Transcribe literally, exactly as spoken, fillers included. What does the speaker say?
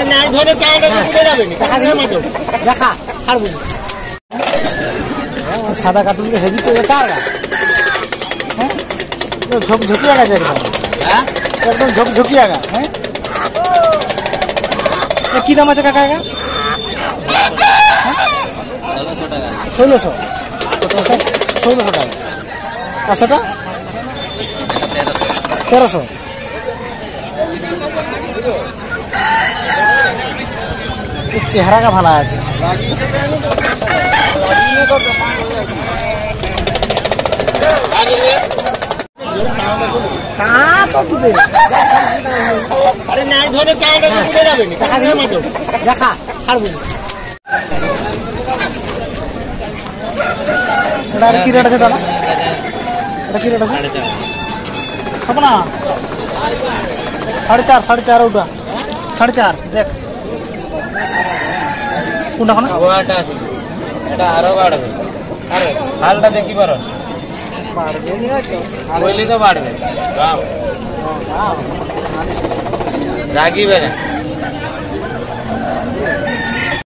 আরে নাই ধরে টাকা উড়ে যাবে না টাকা দিয়ে মাতো দেখা ছাড়বো সাদা কার্টুন হেভি তো এটা কার হ্যাঁ তো ঝোক ঝুকিয়া গেছে একদম হ্যাঁ একদম ঝোক ঝুকিয়া গা হ্যাঁ কি দাম আছে কাকা ষোলোশো টাকা ষোলোশো ষোলোশো টাকা পাঁচশোটা তেরোশো চেহারা का ভালো আছে আরে নাই ধরে টাকা উড়ে যাবে না টাকা দিয়ে মাতো দেখা ছাড়বো এটা কি রেট আছে দাদা এটা কি রেট আছে কত না সাড়ে চার সাড়ে চার ওটা সাড়ে চার দেখ কোনটা কোন ওটা আছে এটা আরো বাড়বে আরে হালটা দেখি পারো বাড়বে নি হয়তো বলি তো বাড়বে দাও রাগিবে না